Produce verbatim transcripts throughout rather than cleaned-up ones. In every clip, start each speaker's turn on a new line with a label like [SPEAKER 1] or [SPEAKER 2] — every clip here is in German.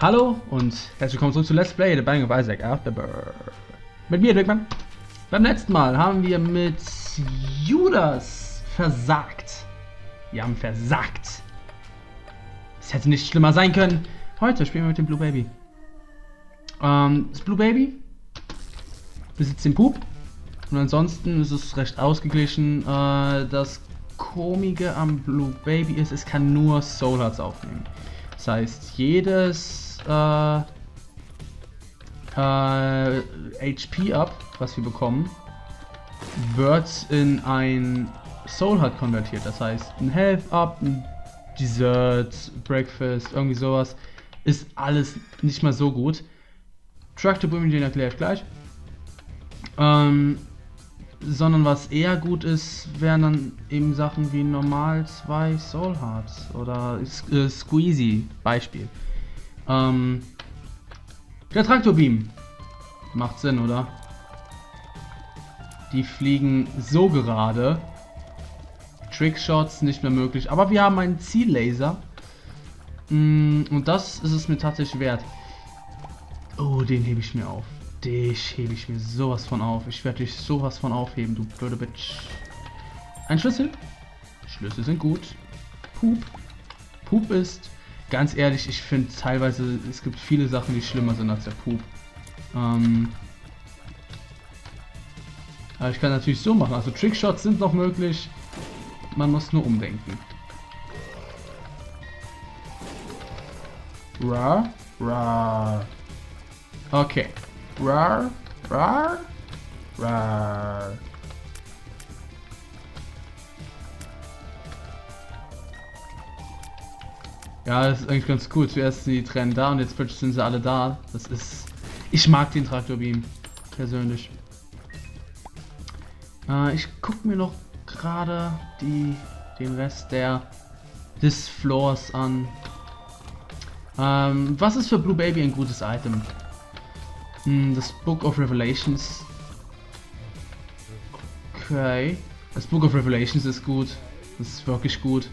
[SPEAKER 1] Hallo und herzlich willkommen zurück zu Let's Play The Binding of Isaac Afterbirth. Mit mir, Dickmann. Beim letzten Mal haben wir mit Judas versagt. Wir haben versagt. Es hätte nicht schlimmer sein können. Heute spielen wir mit dem Blue Baby. Ähm, das Blue Baby besitzt den Pup. Und ansonsten ist es recht ausgeglichen. Äh, das Komische am Blue Baby ist, es kann nur Soul Hearts aufnehmen. Das heißt, jedes äh, äh, H P-Up, was wir bekommen, wird in ein Soul Heart konvertiert. Das heißt, ein Health-Up, ein Dessert, Breakfast, irgendwie sowas, ist alles nicht mal so gut. Tractor Boom, den erkläre ich gleich. Ähm, sondern was eher gut ist, wären dann eben Sachen wie normal zwei Soul Hearts oder äh, Squeezy, Beispiel. Ähm, der Tractor Beam macht Sinn, oder? Die fliegen so gerade. Trickshots nicht mehr möglich, aber wir haben einen Ziellaser. Mm, und das ist es mir tatsächlich wert. Oh, den hebe ich mir auf. Dich hebe ich mir sowas von auf. Ich werde dich sowas von aufheben, du blöde Bitch. Ein Schlüssel. Schlüssel sind gut. Pup. Pup ist, ganz ehrlich, ich finde teilweise, es gibt viele Sachen, die schlimmer sind als der Pup. Ähm, aber ich kann natürlich so machen. Also Trickshots sind noch möglich. Man muss nur umdenken. Rar, rar. Okay. Rar, rar, rar. Ja, das ist eigentlich ganz cool. Zuerst sind die Tränen da und jetzt plötzlich sind sie alle da. Das ist... Ich mag den Tractor Beam. Persönlich. Äh, ich gucke mir noch gerade die den Rest der des Floors an. Ähm, was ist für Blue Baby ein gutes Item? Das Book of Revelations. Okay. Das Book of Revelations ist gut. Das ist wirklich gut.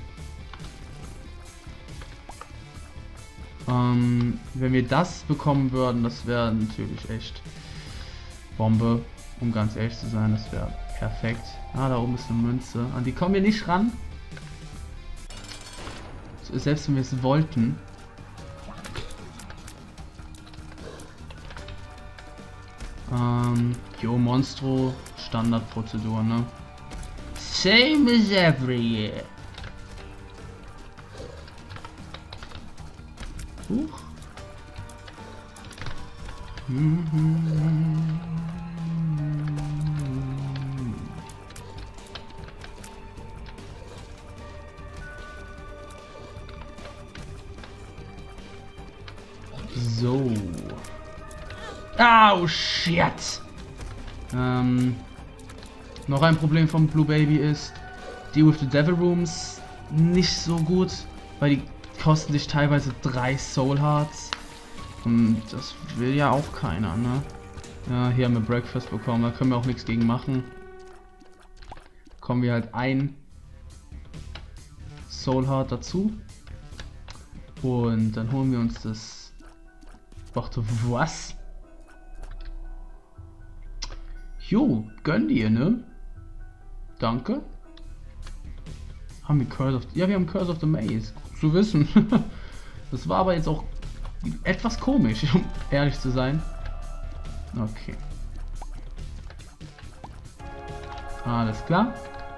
[SPEAKER 1] Ähm, wenn wir das bekommen würden, das wäre natürlich echt Bombe. Um ganz ehrlich zu sein, das wäre perfekt. Ah, da oben ist eine Münze. An die kommen wir nicht ran. Selbst wenn wir es wollten. Ähm, Jo, Monstro, Standardprozedur, ne? Same as every year. Huch. So. Oh shit! Ähm, noch ein Problem vom Blue Baby ist, die with the Devil Rooms nicht so gut, weil die kosten sich teilweise drei Soul Hearts. Und das will ja auch keiner, ne? Ja, hier haben wir Breakfast bekommen, da können wir auch nichts gegen machen. Kommen wir halt ein Soul Heart dazu. Und dann holen wir uns das. Warte, was? Jo, gönn dir, ne? Danke. Haben wir Curse of... Ja, wir haben Curse of the Maze. Gut zu wissen. Das war aber jetzt auch etwas komisch, um ehrlich zu sein. Okay. Alles klar.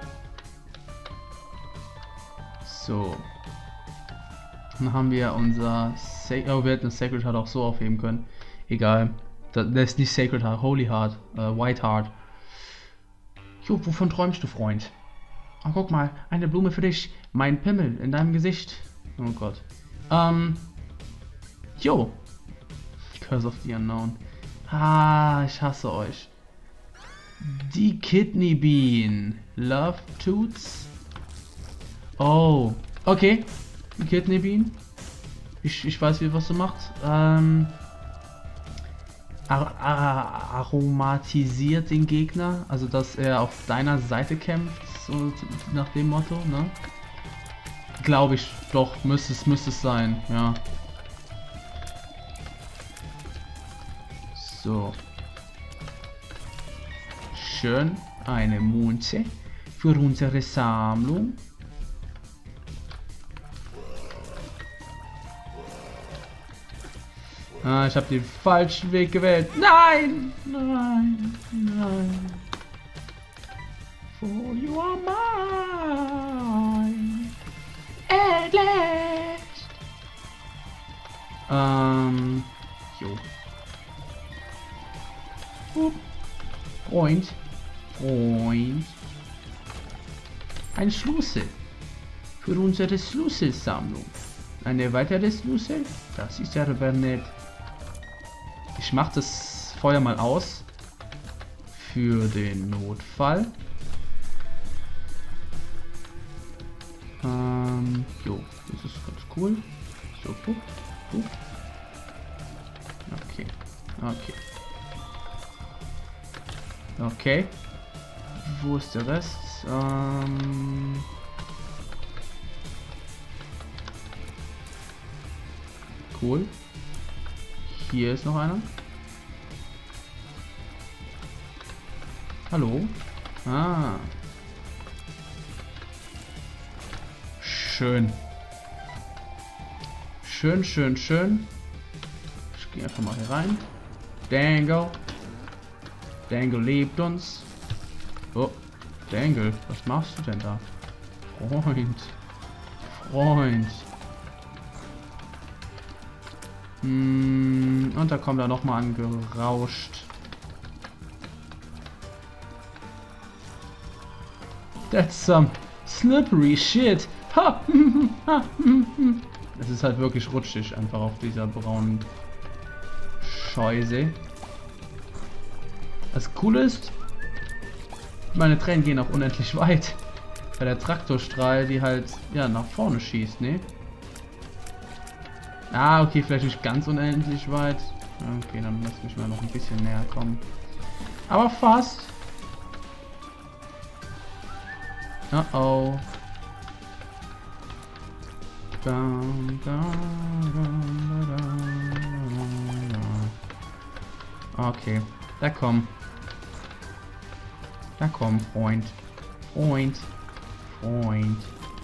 [SPEAKER 1] So. Dann haben wir unser... Sa oh, wir hätten das Sacred Heart auch so aufheben können. Egal. Das ist nicht Sacred Heart, Holy Heart, äh, White Heart. Jo, wovon träumst du, Freund? Oh, guck mal, eine Blume für dich. Mein Pimmel in deinem Gesicht. Oh Gott. Ähm. Jo. Curse of the Unknown. Ah, ich hasse euch. Die Kidney Bean. Love Toots. Oh. Okay. Die Kidney Bean. Ich, ich weiß, wie was du machst. Ähm. Ar ar aromatisiert den Gegner, also dass er auf deiner Seite kämpft, so nach dem Motto, ne? Glaube ich, doch, müsste es, müsste es sein, ja. So. Schön eine Münze für unsere Sammlung. Ah, ich habe den falschen Weg gewählt. Nein! Nein! Nein! For you are mine! At last! Ähm... Jo. Upp. Freund. Freund. Ein Schlüssel. Für unsere Schlüsselsammlung. Eine weitere Schlüssel? Das ist ja aber nett. Ich mache das Feuer mal aus. Für den Notfall. Ähm, jo, das ist ganz cool. So, pup, pup. Okay, okay. Okay. Wo ist der Rest? Ähm... Cool. Hier ist noch einer. Hallo? Ah. Schön. Schön, schön, schön. Ich gehe einfach mal hier rein. Dangle. Dangle liebt uns. Oh, Dangle, was machst du denn da? Freund. Freund. Hm, und da kommt er noch mal angerauscht. That's some slippery shit. Ha. Es ist halt wirklich rutschig einfach auf dieser braunen Scheuse. Das Coole ist, meine Tränen gehen auch unendlich weit. Weil der Traktorstrahl die halt ja nach vorne schießt, ne? Ah, okay, vielleicht nicht ganz unendlich weit. Okay, dann lass mich mal noch ein bisschen näher kommen. Aber fast. Oh oh. Dun, dun, dun, dun, dun. Okay, da komm. Da komm, Freund. Freund. Freund.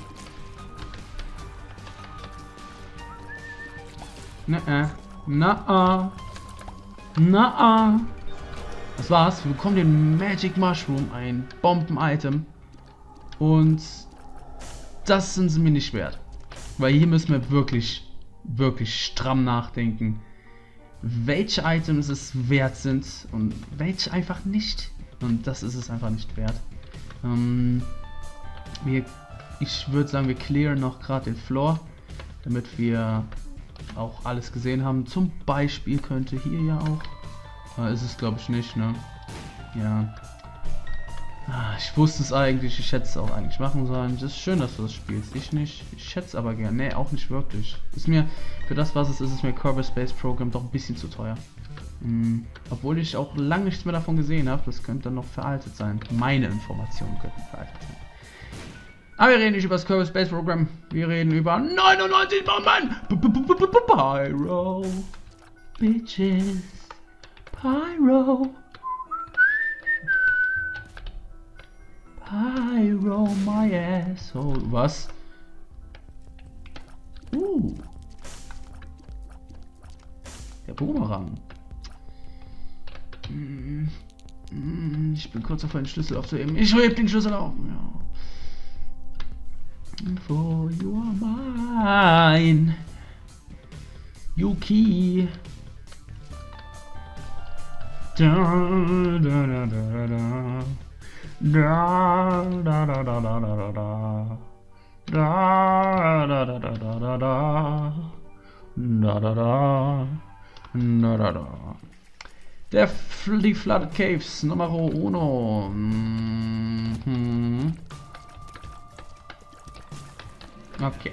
[SPEAKER 1] Na, na, na, das war's. Wir bekommen den Magic Mushroom, ein Bomben-Item. Und das sind sie mir nicht wert. Weil hier müssen wir wirklich, wirklich stramm nachdenken, welche Items es wert sind und welche einfach nicht. Und das ist es einfach nicht wert. Ähm, wir, ich würde sagen, wir clearen noch gerade den Floor, damit wir auch alles gesehen haben. Zum Beispiel könnte hier ja auch, äh, ist es glaube ich nicht, ne? Ja. Ah, ich wusste es eigentlich, ich hätte es auch eigentlich machen sollen. Das ist schön, dass du das spielst. Ich nicht. Ich hätte es aber gern. Ne, auch nicht wirklich. Ist mir, für das was es ist, ist mir Kerbal Space Program doch ein bisschen zu teuer. Mhm. Obwohl ich auch lange nichts mehr davon gesehen habe. Das könnte dann noch veraltet sein. Meine Informationen könnten veraltet sein. Aber wir reden nicht über das Kerbal Space Program. Wir reden über neunundneunzig Bomben. Pyro. Bitches. Pyro. Pyro my asshole. Was? Uh. Der Boomerang. Mm, mm, ich bin kurz davor, den Schlüssel aufzuheben. Ich heb den Schlüssel auf. Ja. For you are mine. Yuki. Da, da, da, da, da. Da da da da da da da da da da da da da da da da da da da. Der F die Flooded Caves Numero uno. Mhm. Okay.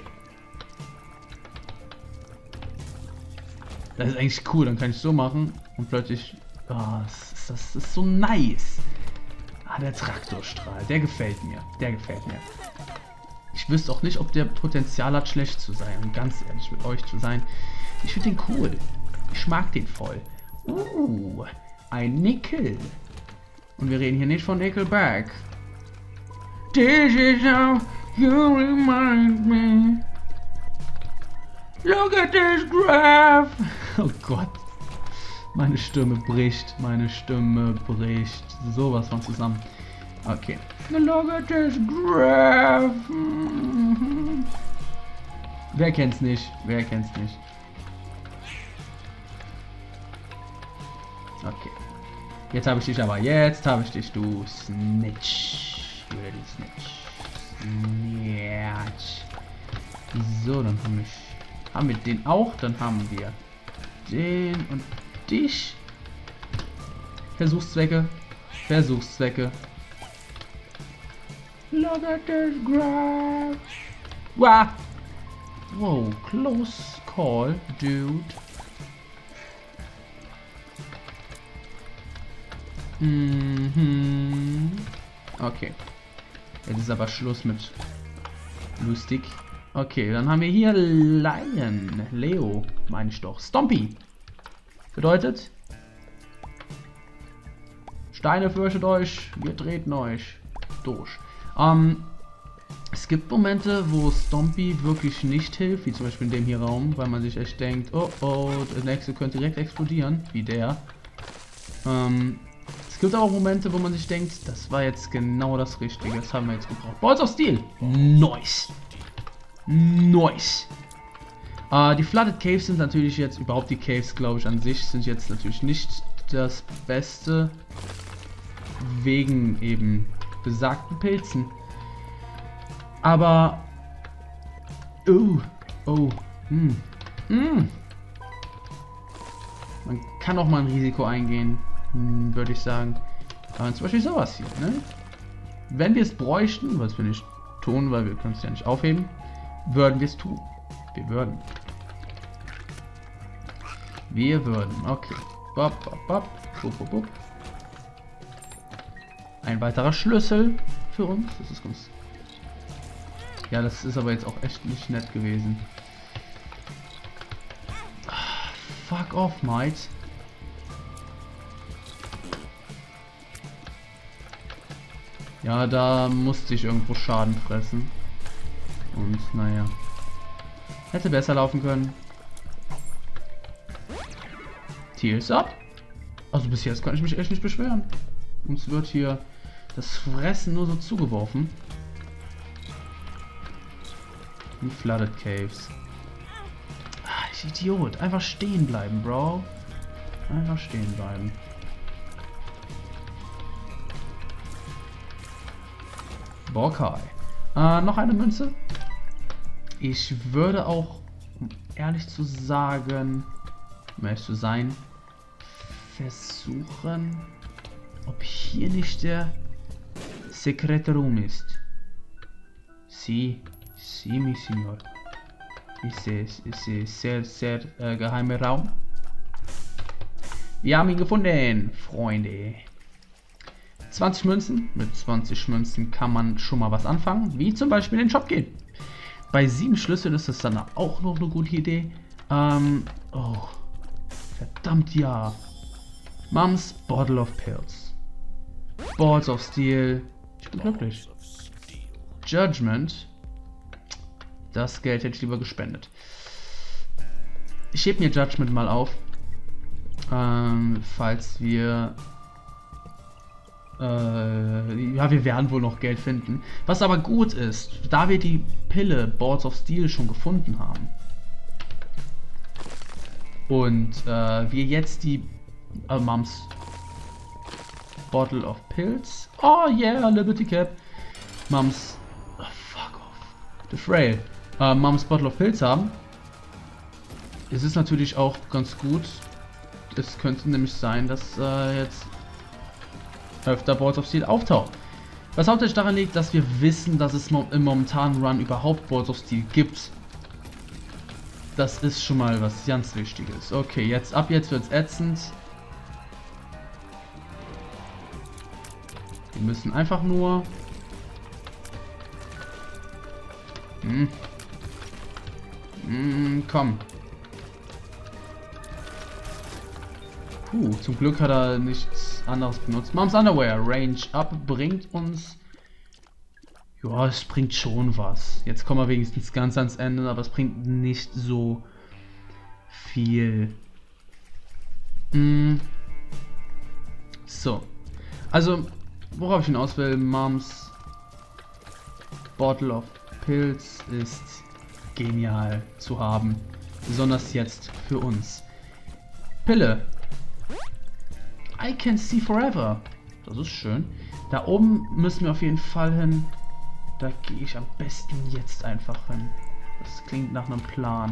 [SPEAKER 1] Das ist eigentlich cool, dann kann ich so machen und plötzlich. Oh, das, ist, das ist so nice. Ah, der Traktorstrahl, der gefällt mir. Der gefällt mir. Ich wüsste auch nicht, ob der Potenzial hat, schlecht zu sein. Um ganz ehrlich mit euch zu sein. Ich finde den cool. Ich mag den voll. Uh, ein Nickel. Und wir reden hier nicht von Nickelback. This is how you remind me. Look at this graph. Oh Gott. Meine Stimme bricht. Meine Stimme bricht. Sowas von zusammen. Okay. Look at this graph. Wer kennt's nicht? Wer kennt's nicht? Okay. Jetzt habe ich dich aber. Jetzt habe ich dich, du Snitch. Du Snitch. Snitch. So, dann haben wir, haben wir den auch. Dann haben wir den und dich. Versuchszwecke. Versuchszwecke. Look at this graph. Wow. Wow, close call, dude. Mhm. Okay. Jetzt ist aber Schluss mit lustig. Okay, dann haben wir hier Lion. Leo, meine ich doch. Stompy. Bedeutet, Steine fürchtet euch, wir treten euch durch. Ähm, es gibt Momente, wo Stompy wirklich nicht hilft, wie zum Beispiel in dem hier Raum, weil man sich echt denkt, oh oh, der nächste könnte direkt explodieren, wie der. Ähm, es gibt aber auch Momente, wo man sich denkt, das war jetzt genau das Richtige, das haben wir jetzt gebraucht. Balls of Steel! Nice! Nice! Äh, die Flooded Caves sind natürlich jetzt, überhaupt die Caves, glaube ich, an sich, sind jetzt natürlich nicht das Beste, wegen eben besagten Pilzen. Aber, oh, oh, hm, hm. Man kann auch mal ein Risiko eingehen, hm, würde ich sagen. Aber zum Beispiel sowas hier, ne? Wenn wir es bräuchten, was wir nicht tun, weil wir können es ja nicht aufheben, würden wir es tun. Wir würden. Wir würden, okay. Bop, bop, bop. Bup, bup, bup. Ein weiterer Schlüssel für uns. Das ist ganz. Ja, das ist aber jetzt auch echt nicht nett gewesen. Ah, fuck off, mate. Ja, da musste ich irgendwo Schaden fressen. Und naja. Hätte besser laufen können. Tears up. Also bis jetzt kann ich mich echt nicht beschweren. Uns wird hier das Fressen nur so zugeworfen. Die Flooded Caves. Ah, ich Idiot. Einfach stehen bleiben, Bro. Einfach stehen bleiben. Borkai. Äh, noch eine Münze. Ich würde auch, um ehrlich zu sagen, um ehrlich zu sein, versuchen, ob hier nicht der Secret Room ist. Si, si, mi signor. Ist es, ist es sehr, sehr äh, geheimer Raum. Wir haben ihn gefunden, Freunde. zwanzig Münzen. Mit zwanzig Münzen kann man schon mal was anfangen, wie zum Beispiel in den Shop gehen. Bei sieben Schlüsseln ist das dann auch noch eine gute Idee. Ähm, oh, verdammt ja. Mums Bottle of Pills. Balls of Steel. Ich bin glücklich. Judgment. Das Geld hätte ich lieber gespendet. Ich heb mir Judgment mal auf. Ähm, falls wir... Äh, ja, wir werden wohl noch Geld finden. Was aber gut ist, da wir die Pille Balls of Steel schon gefunden haben. Und äh, wir jetzt die äh, Mums Bottle of Pills. Oh yeah, Liberty Cap. Mums. Oh, fuck off. The Frail. Äh, Mums Bottle of Pills haben. Es ist natürlich auch ganz gut. Es könnte nämlich sein, dass äh, jetzt öfter Balls of Steel auftaucht. Was hauptsächlich daran liegt, dass wir wissen, dass es im momentanen Run überhaupt Balls of Steel gibt. Das ist schon mal was ganz Wichtiges. Okay, jetzt ab jetzt wird's ätzend. Wir müssen einfach nur... Hm. Hm, komm. Puh, zum Glück hat er nichts anderes benutzt. Mom's Underwear. Range Up bringt uns... Ja, es bringt schon was. Jetzt kommen wir wenigstens ganz ans Ende, aber es bringt nicht so viel. Hm. So. Also, worauf ich hinaus will, Moms Bottle of Pills ist genial zu haben. Besonders jetzt für uns. Pille. I can see forever. Das ist schön. Da oben müssen wir auf jeden Fall hin. Da gehe ich am besten jetzt einfach hin. Das klingt nach einem Plan.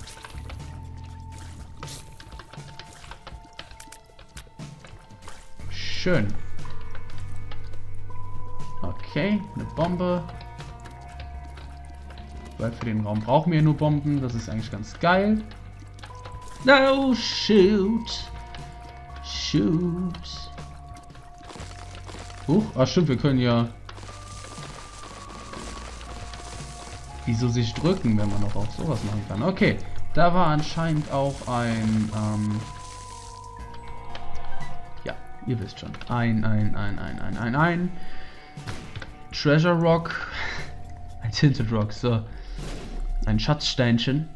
[SPEAKER 1] Schön. Okay, eine Bombe. Weil für den Raum brauchen wir nur Bomben. Das ist eigentlich ganz geil. No, shoot. Shoot. Huch, ah stimmt, wir können ja... Wieso sich drücken, wenn man noch auch sowas machen kann? Okay, da war anscheinend auch ein... Ähm ja, ihr wisst schon. Ein, ein, ein, ein, ein, ein, ein... Treasure Rock. Ein Tinted Rock, so. Ein Schatzsteinchen.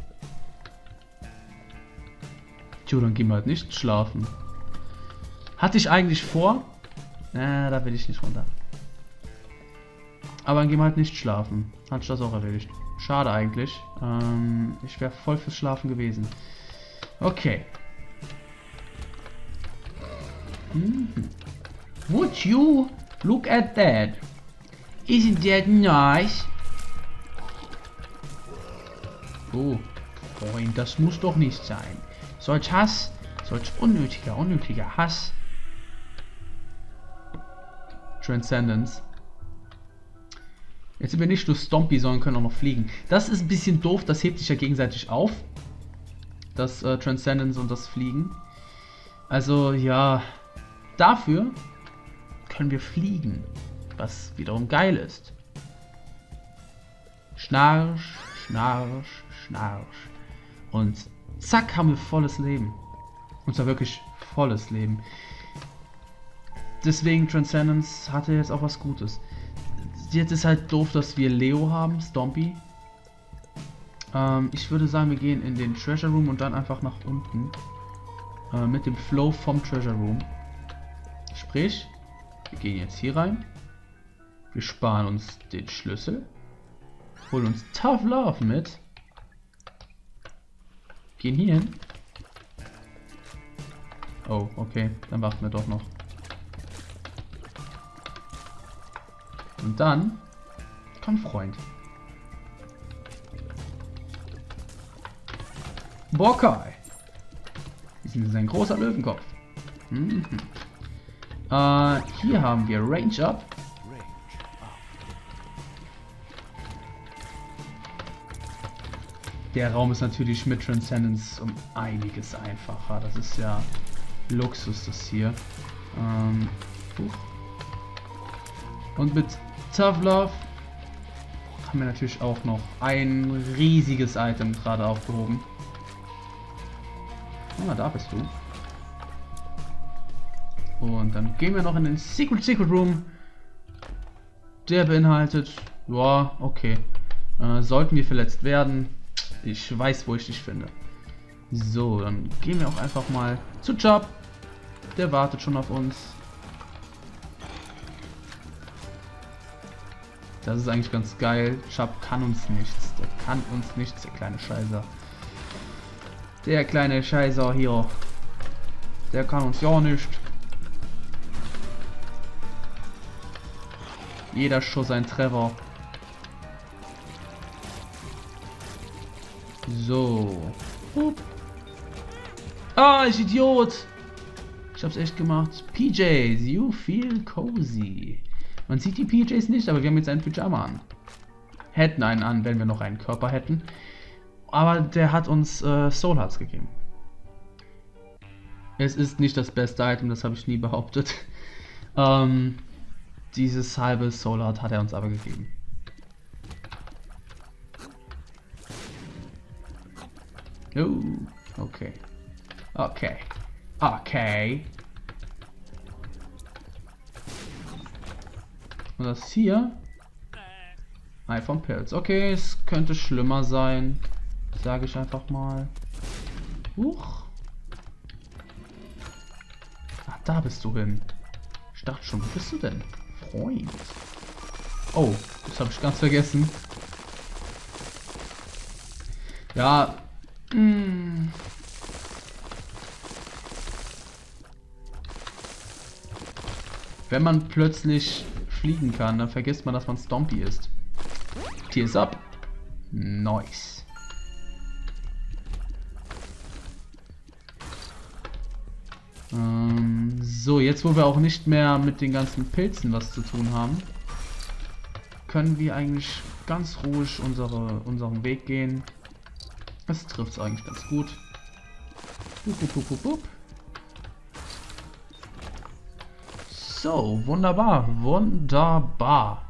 [SPEAKER 1] Tja, dann gehen wir halt nicht schlafen. Hatte ich eigentlich vor? Na, da will ich nicht runter. Aber dann gehen wir halt nicht schlafen. Hat ich das auch erledigt. Schade eigentlich. Ähm, ich wäre voll fürs Schlafen gewesen. Okay. Mhm. Would you look at that? Isn't that nice? Oh, Freund, das muss doch nicht sein. Solch Hass, solch unnötiger, unnötiger Hass. Transcendence. Jetzt sind wir nicht nur Stompy, sondern können auch noch fliegen. Das ist ein bisschen doof, das hebt sich ja gegenseitig auf. Das äh, Transcendence und das Fliegen. Also ja, dafür können wir fliegen. Was wiederum geil ist. Schnarch, schnarch, schnarch. Und zack, haben wir volles Leben. Und zwar wirklich volles Leben. Deswegen Transcendence hatte jetzt auch was Gutes. Jetzt ist halt doof, dass wir Leo haben, Stompy. Ähm, ich würde sagen, wir gehen in den Treasure Room und dann einfach nach unten. Äh, mit dem Flow vom Treasure Room. Sprich, wir gehen jetzt hier rein. Wir sparen uns den Schlüssel. Holen uns Tough Love mit. Gehen hier hin. Oh, okay. Dann warten wir doch noch. Und dann... Komm, Freund. Bokai. Das ist ein großer Löwenkopf. Mhm. Äh, hier haben wir Range Up. Der Raum ist natürlich mit Transcendence um einiges einfacher. Das ist ja Luxus, das hier. Ähm, und mit Tough Love haben wir natürlich auch noch ein riesiges Item gerade aufgehoben. Ah, da bist du. Und dann gehen wir noch in den Secret Secret Room. Der beinhaltet, ja, okay. Äh, sollten wir verletzt werden, ich weiß, wo ich dich finde. So, dann gehen wir auch einfach mal zu Chop. Der wartet schon auf uns. Das ist eigentlich ganz geil. Chop kann uns nichts. Der kann uns nichts, der kleine Scheißer. Der kleine Scheißer hier. Der kann uns ja nicht. Jeder Schuss ein Treffer. So. Hup. Ah, ich Idiot. Ich hab's echt gemacht. P Js, you feel cozy. Man sieht die P Js nicht, aber wir haben jetzt einen Pyjama an. Hätten einen an, wenn wir noch einen Körper hätten. Aber der hat uns äh, Soul Hearts gegeben. Es ist nicht das beste Item, das habe ich nie behauptet. ähm, dieses halbe Soul Heart hat er uns aber gegeben. Oh, okay. Okay. Okay. Und das hier? Ei vom Pilz. Okay, es könnte schlimmer sein. Sage ich einfach mal. Huch. Ach, da bist du hin. Ich dachte schon, wo bist du denn? Freund. Oh, das habe ich ganz vergessen. Ja. Mh. Wenn man plötzlich fliegen kann, dann vergisst man, dass man Stompy ist. Tears up. Nice. Ähm, so, jetzt wo wir auch nicht mehr mit den ganzen Pilzen was zu tun haben, können wir eigentlich ganz ruhig unsere, unseren Weg gehen. Das trifft es eigentlich ganz gut. Bup, bup, bup, bup, bup. So, wunderbar, wunderbar.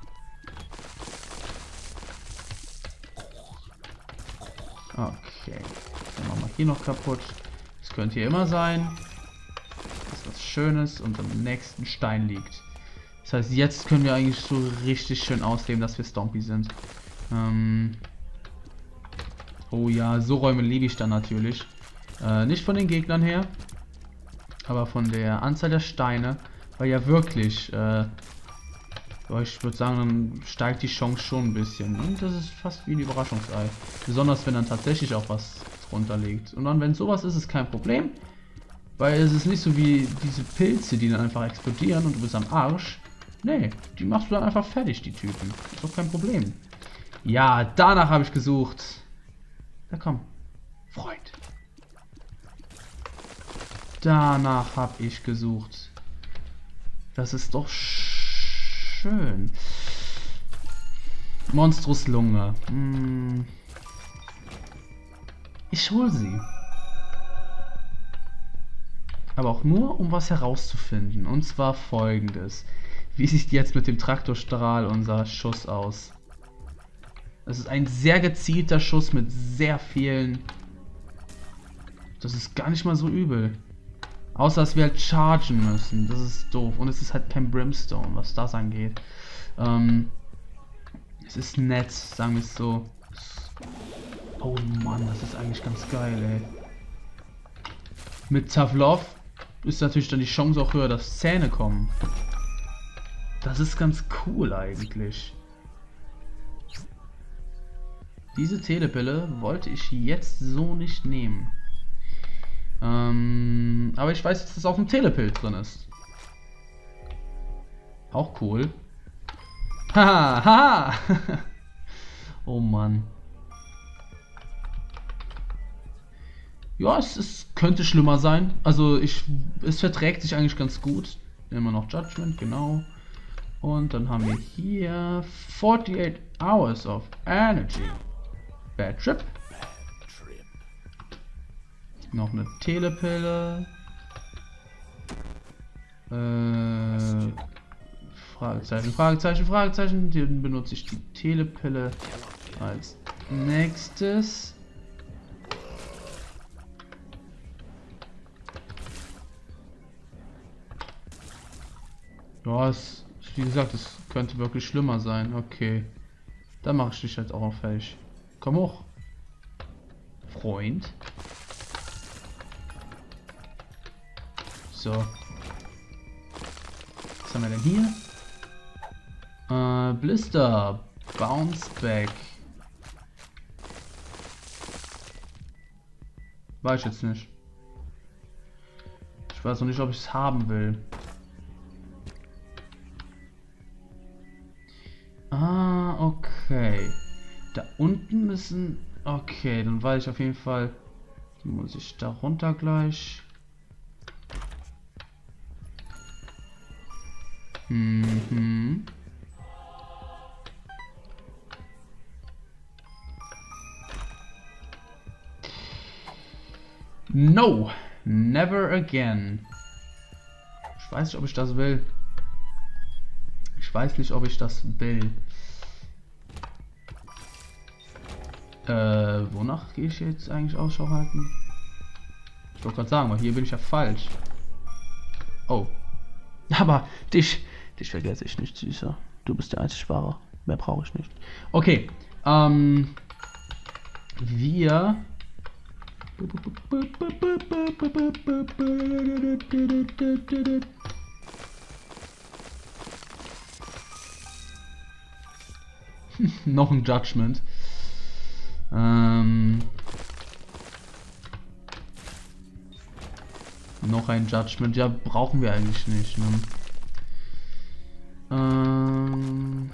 [SPEAKER 1] Okay, dann machen wir hier noch kaputt. Das könnte hier immer sein, dass was Schönes unter dem nächsten Stein liegt. Das heißt, jetzt können wir eigentlich so richtig schön ausleben, dass wir Stompy sind. Ähm oh ja, so Räume liebe ich dann natürlich. Äh, nicht von den Gegnern her, aber von der Anzahl der Steine. Weil ja wirklich, äh, ich würde sagen, dann steigt die Chance schon ein bisschen. Und das ist fast wie ein Überraschungsei. Besonders wenn dann tatsächlich auch was drunter liegt. Und dann, wenn sowas ist, ist kein Problem. Weil es ist nicht so wie diese Pilze, die dann einfach explodieren und du bist am Arsch. Nee, die machst du dann einfach fertig, die Typen. Ist doch kein Problem. Ja, danach habe ich gesucht. Na komm, Freund. Danach habe ich gesucht. Das ist doch schön. Monstrous Lunge. Hm. Ich hole sie. Aber auch nur, um was herauszufinden. Und zwar folgendes. Wie sieht jetzt mit dem Traktorstrahl unser Schuss aus? Das ist ein sehr gezielter Schuss mit sehr vielen... Das ist gar nicht mal so übel. Außer, dass wir halt chargen müssen. Das ist doof. Und es ist halt kein Brimstone, was das angeht. Ähm, es ist nett, sagen wir es so. Oh Mann, das ist eigentlich ganz geil, ey. Mit Tough Love ist natürlich dann die Chance auch höher, dass Zähne kommen. Das ist ganz cool eigentlich. Diese Telepille wollte ich jetzt so nicht nehmen. Ähm, aber ich weiß jetzt, dass auch ein Telepilz drin ist. Auch cool. Haha, haha. Oh Mann. Ja, es, es könnte schlimmer sein. Also ich, es verträgt sich eigentlich ganz gut. Immer noch Judgment, genau. Und dann haben wir hier forty-eight hours of energy. Bad Trip. Noch eine Telepille. Äh, Fragezeichen, Fragezeichen, Fragezeichen. Dann benutze ich die Telepille als nächstes. Ja, es, wie gesagt, es könnte wirklich schlimmer sein. Okay. Dann mache ich dich jetzt auch noch fertig. Komm hoch. Freund. So. Was haben wir denn hier? Äh, Blister. Bounce Back. Weiß ich jetzt nicht. Ich weiß noch nicht, ob ich es haben will. Ah, okay. Da unten müssen... Okay, dann weiß ich auf jeden Fall... Muss ich da runter gleich... Mhm. No, never again. Ich weiß nicht, ob ich das will. Ich weiß nicht, ob ich das will. Äh, wonach gehe ich jetzt eigentlich Ausschau halten? Ich wollte gerade sagen, weil hier bin ich ja falsch. Oh. Aber dich, dich vergesse ich nicht, Süßer. Du bist der einzig wahre. Mehr brauche ich nicht. Okay. Ähm. Wir. Noch ein Judgment. Ähm. Noch ein Judgment. Ja, brauchen wir eigentlich nicht. Ne? Ähm.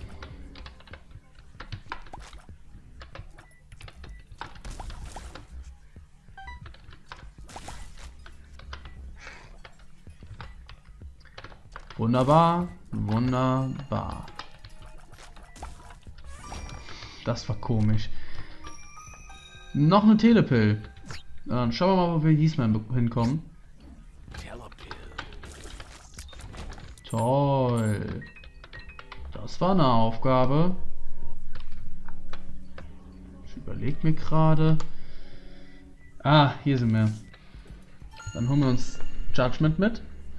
[SPEAKER 1] Wunderbar. Wunderbar. Das war komisch. Noch eine Telepill. Dann schauen wir mal, wo wir diesmal hinkommen. Toll. Das war eine Aufgabe. Ich überlege mir gerade. Ah, hier sind wir. Dann holen wir uns Judgment mit.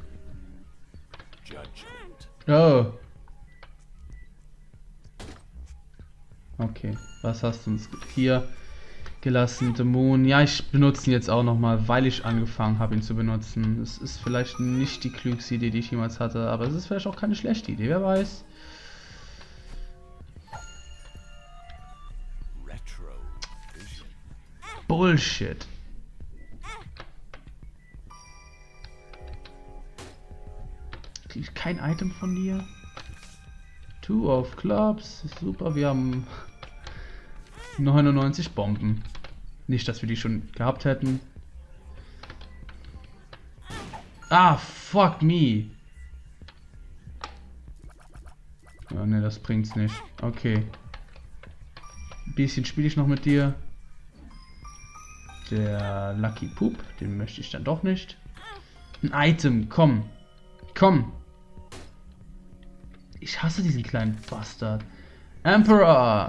[SPEAKER 1] Oh. Okay, was hast du uns hier gelassen? Dämon. Ja, ich benutze ihn jetzt auch nochmal, weil ich angefangen habe, ihn zu benutzen. Es ist vielleicht nicht die klügste Idee, die ich jemals hatte, aber es ist vielleicht auch keine schlechte Idee, wer weiß. Bullshit. Krieg ich kein Item von dir? Two of Clubs. Super, wir haben neunundneunzig Bomben. Nicht, dass wir die schon gehabt hätten. Ah, fuck me. Ja, ne, das bringt's nicht. Okay. Ein bisschen spiele ich noch mit dir. Der Lucky Poop, den möchte ich dann doch nicht. Ein Item, komm. Komm. Ich hasse diesen kleinen Bastard. Emperor.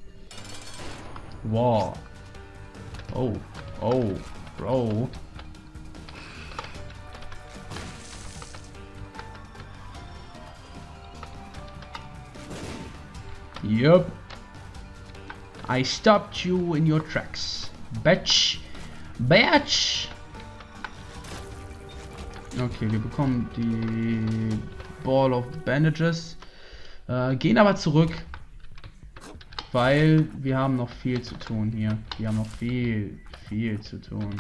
[SPEAKER 1] Wow. Oh. Oh. Bro. Yup. I stopped you in your tracks. Batch. Batch. Okay, wir bekommen die Ball of Bandages. Äh, gehen aber zurück. Weil wir haben noch viel zu tun hier. Wir haben noch viel, viel zu tun.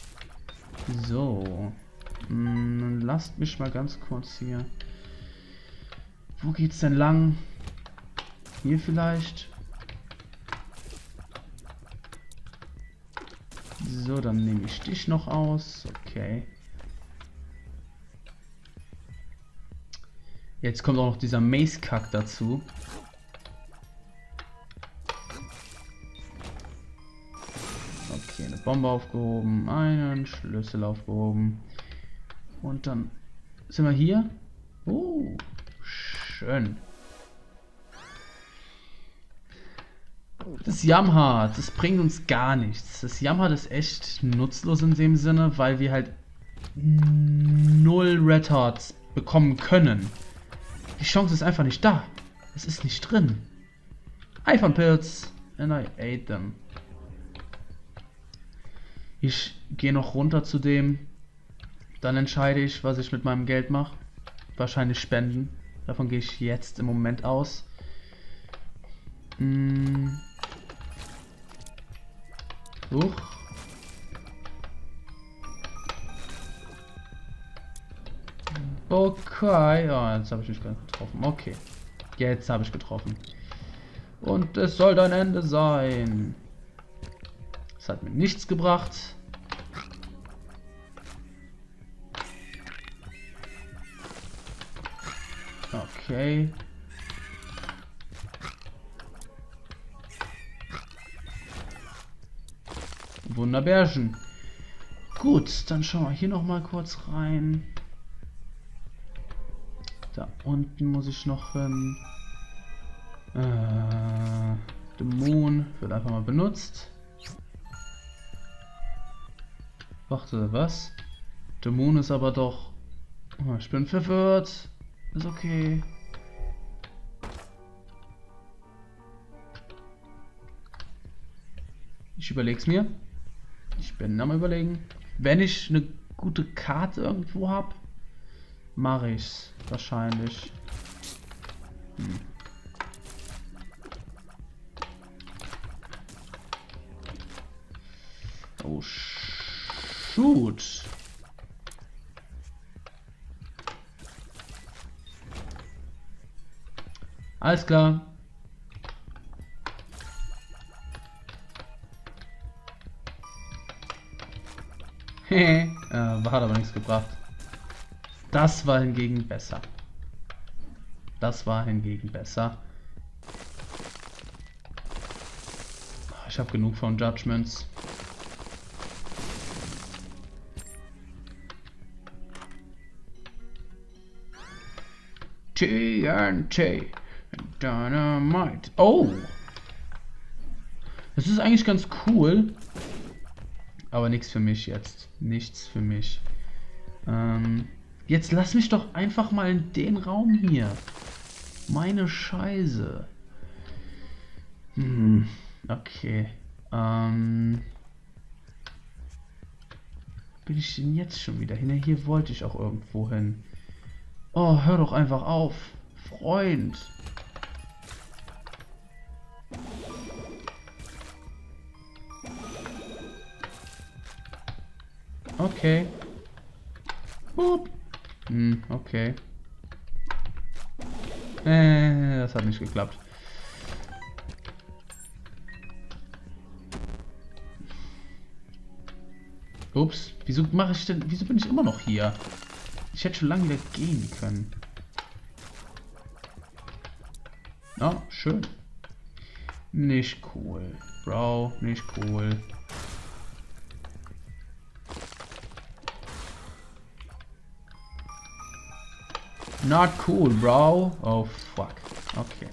[SPEAKER 1] So. Hm, lasst mich mal ganz kurz hier. Wo geht's denn lang? Hier vielleicht? So, dann nehme ich dich noch aus. Okay. Jetzt kommt auch noch dieser Mace-Kack dazu. Okay, eine Bombe aufgehoben, einen Schlüssel aufgehoben. Und dann sind wir hier. Oh, schön. Das Jamhard, das bringt uns gar nichts. Das Jamhard ist echt nutzlos in dem Sinne, weil wir halt null Red Hearts bekommen können. Die Chance ist einfach nicht da. Es ist nicht drin. Iphone Pills and I ate them. Ich gehe noch runter zu dem. Dann entscheide ich, was ich mit meinem Geld mache. Wahrscheinlich spenden. Davon gehe ich jetzt im Moment aus. Hm. Huch. Okay, ja, jetzt habe ich mich getroffen. Okay, jetzt habe ich getroffen. Und es soll dein Ende sein. Es hat mir nichts gebracht. Okay. Wunderbärchen. Gut, dann schauen wir hier noch mal kurz rein. Da unten muss ich noch hin. Äh, Dämon wird einfach mal benutzt. Warte, was? Der Moon ist aber doch... Oh, ich bin verwirrt. Ist okay. Ich überleg's mir. Ich bin am Überlegen. Wenn ich eine gute Karte irgendwo habe, mache ich's wahrscheinlich. Hm. Oh, shoot. Alles klar. Hehe, äh, hat aber nichts gebracht. Das war hingegen besser. Das war hingegen besser. Ich habe genug von Judgments. T N T Dynamite. Oh! Das ist eigentlich ganz cool. Aber nichts für mich jetzt. Nichts für mich. Ähm, jetzt lass mich doch einfach mal in den Raum hier. Meine Scheiße. Hm, okay. Ähm, bin ich denn jetzt schon wieder hin? Hier wollte ich auch irgendwo hin. Oh, hör doch einfach auf. Freund. Okay. Boop. Hm, okay. Äh, das hat nicht geklappt. Ups, wieso mache ich denn, wieso bin ich immer noch hier? Ich hätte schon lange wieder gehen können. Oh, schön. Nicht cool. Bro, nicht cool. Not cool, bro. Oh, fuck. Okay.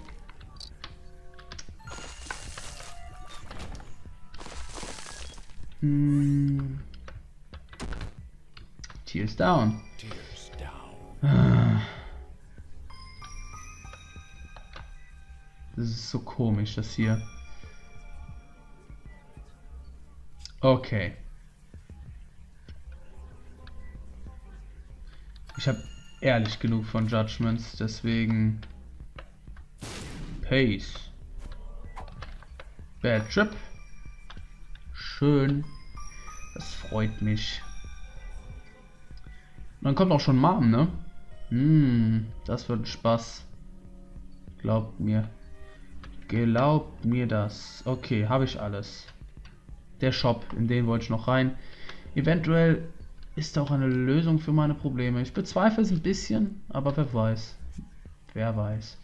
[SPEAKER 1] Hm. Tears down. Tears down. Das ist so komisch, das hier. Okay. Ich habe ehrlich genug von Judgments, deswegen Pace. Bad Trip. Schön. Das freut mich. Und dann kommt auch schon Mom, ne? Hm, das wird ein Spaß. Glaubt mir. Glaubt mir das. Okay, habe ich alles. Der Shop, in den wollte ich noch rein. Eventuell ist auch eine Lösung für meine Probleme. Ich bezweifle es ein bisschen, aber wer weiß. Wer weiß.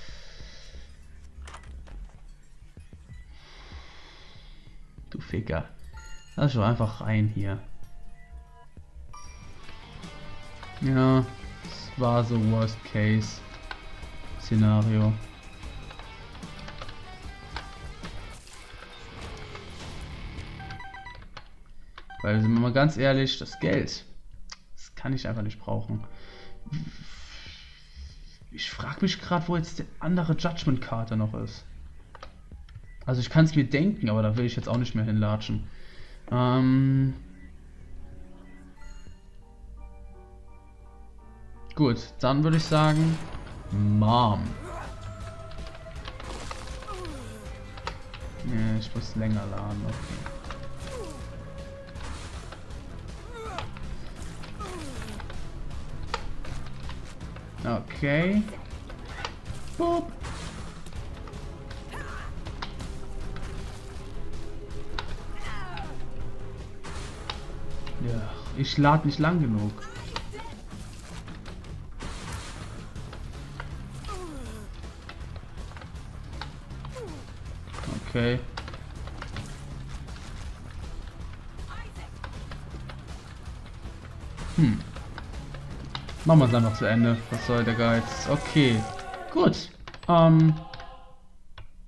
[SPEAKER 1] Du Ficker. Lass doch einfach rein hier. Ja, es war so Worst Case Szenario. Weil, sind wir mal ganz ehrlich, das Geld, das kann ich einfach nicht brauchen. Ich frage mich gerade, wo jetzt die andere Judgment-Karte noch ist. Also ich kann es mir denken, aber da will ich jetzt auch nicht mehr hinlatschen. Ähm Gut, dann würde ich sagen, Mom. Nee, ich muss länger laden, okay. Okay. Boop. Ja, ich lade nicht lang genug. Okay. Hm. Machen wir es einfach zu Ende. Was soll der Geiz? Okay. Gut. Ähm.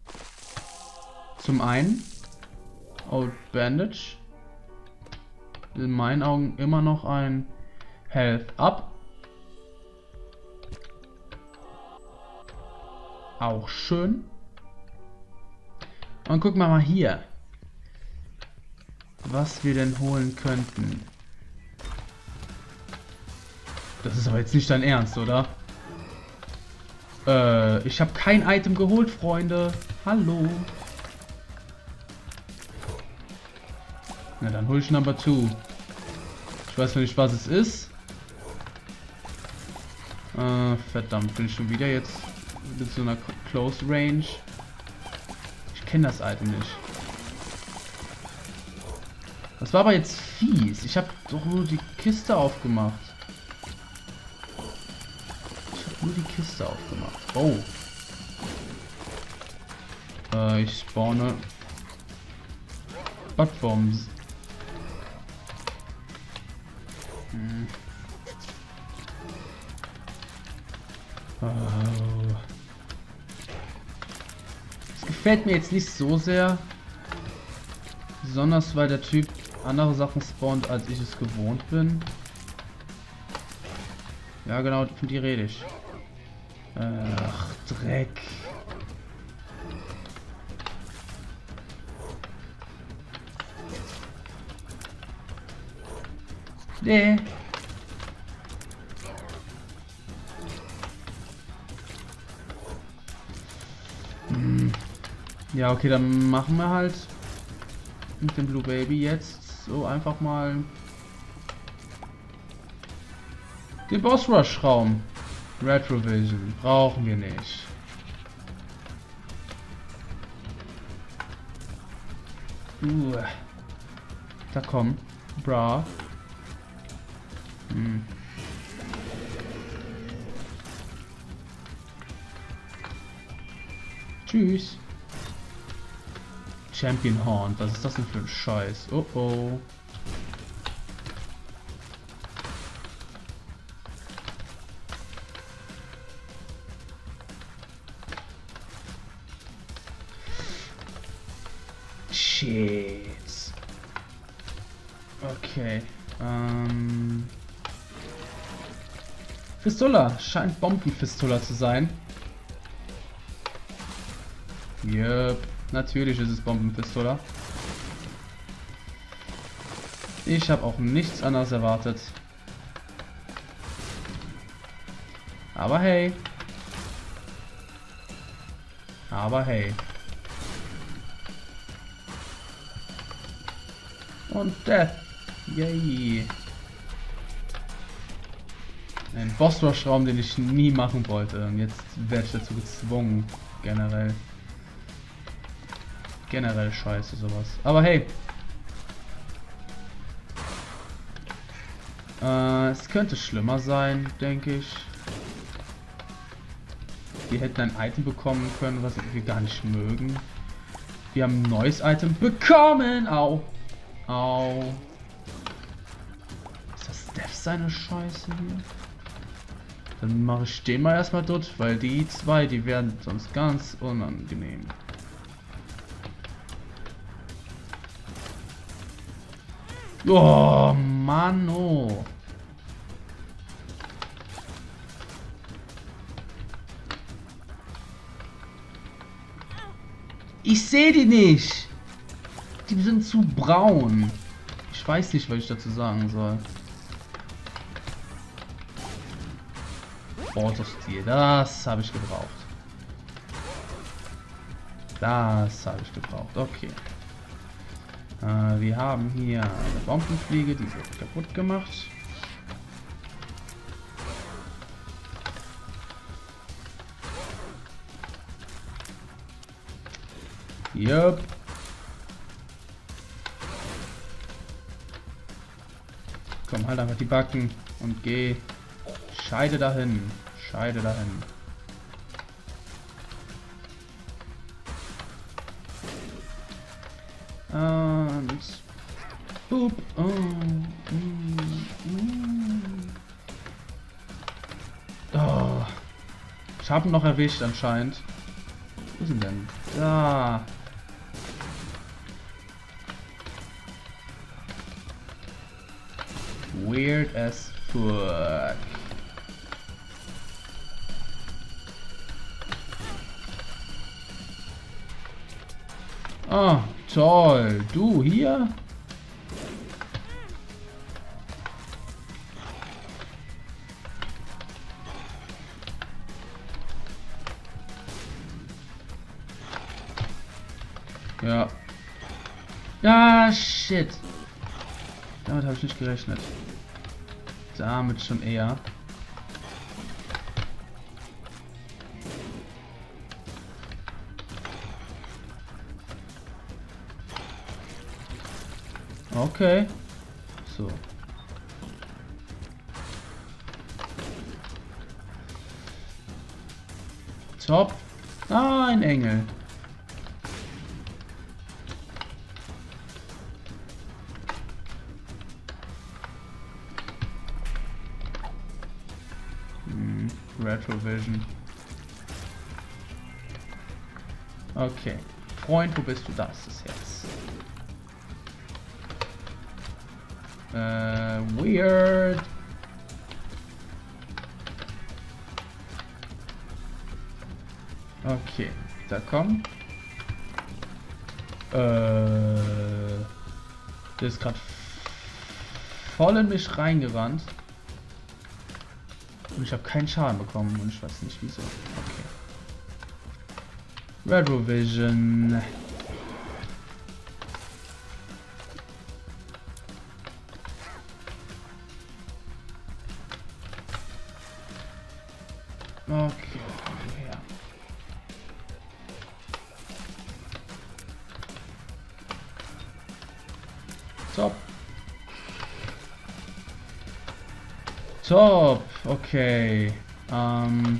[SPEAKER 1] Zum einen Old Bandage. in meinen Augen immer noch ein Health Up. Auch schön. Und gucken wir mal hier, was wir denn holen könnten. Das ist aber jetzt nicht dein Ernst, oder? Äh, ich habe kein Item geholt, Freunde. Hallo. Na dann hol ich Number two. Ich weiß noch nicht, was es ist. Äh, verdammt, bin ich schon wieder jetzt mit so einer Close Range. Ich kenne das Item nicht. Das war aber jetzt fies. Ich habe doch nur die Kiste aufgemacht. Ich habe nur die Kiste aufgemacht. Oh. Äh, ich spawne Buttbombs. Hm. Oh. Das gefällt mir jetzt nicht so sehr. Besonders weil der Typ andere Sachen spawnt, als ich es gewohnt bin. Ja genau, von die rede ich. Ach, Dreck. Nee. Hm. Ja, okay, dann machen wir halt mit dem Blue Baby jetzt so einfach mal den Boss Rush Raum. Retrovision brauchen wir nicht. Uh. Da komm, bra. Hm. Tschüss. Champion Horn, was ist das denn für ein Scheiß? Oh oh. Shit. Okay. Ähm. Fistula. Scheint Bomben-Fistula zu sein. Yep. Natürlich ist es Bombenpistola. Ich habe auch nichts anderes erwartet. Aber hey. Aber hey. Und Death. Yay. Ein Boss-Rush-Raum, den ich nie machen wollte. Und jetzt werde ich dazu gezwungen. Generell. Generell scheiße sowas. Aber hey. Äh, es könnte schlimmer sein, denke ich. Wir hätten ein Item bekommen können, was wir gar nicht mögen. Wir haben ein neues Item bekommen. Au. Au. Ist das Death seine Scheiße hier? Dann mache ich den mal erstmal dort, weil die zwei, die werden sonst ganz unangenehm. Oh, Mann, oh. Ich sehe die nicht. Die sind zu braun. Ich weiß nicht, was ich dazu sagen soll. Autostil, das habe ich gebraucht. Das habe ich gebraucht, okay. Äh, wir haben hier eine Bombenfliege, die wird kaputt gemacht. Yup. Komm, halt einfach die Backen und geh. Scheide dahin. Scheide dahin. Und boop. Oh. Mm, mm. Oh. Ich habe ihn noch erwischt anscheinend. Wo ist ihn denn? Da. Weird as fuck. Ah, toll. Du hier? Ja. Ja, shit. Damit habe ich nicht gerechnet. Damit schon eher. Okay. So. Top. Ah, ein Engel. Hm, Retrovision. Okay. Freund, wo bist du? Da ist das Herz. Äh, weird. Okay, da kommt. Äh, der ist gerade voll in mich reingerannt. Und ich habe keinen Schaden bekommen und ich weiß nicht wieso. Okay. Retrovision. Okay, ja. Top. Top, okay. Ähm.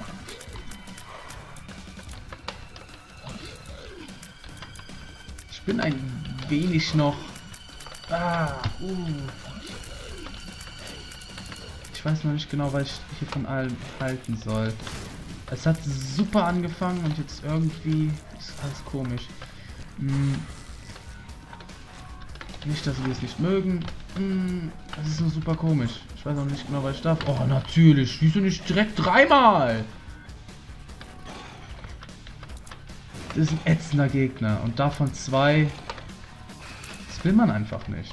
[SPEAKER 1] Ich bin ein wenig noch. Ah, uh. Ich weiß noch nicht genau, was ich hier von allem halten soll. Es hat super angefangen und jetzt irgendwie ist alles komisch. Hm. Nicht, dass wir es nicht mögen. Hm. Das ist nur super komisch. Ich weiß auch nicht genau, was ich darf. Oh, natürlich. Wieso nicht direkt dreimal? Das ist ein ätzender Gegner. Und davon zwei. Das will man einfach nicht.